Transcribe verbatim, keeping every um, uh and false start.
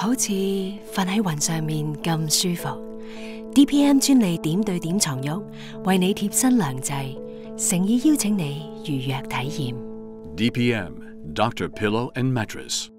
好似瞓喺雲上面咁舒服。D P M 專利點對點床褥，為你貼身良製，誠意邀請你預約體驗。 D P M Doctor Pillow and Mattress。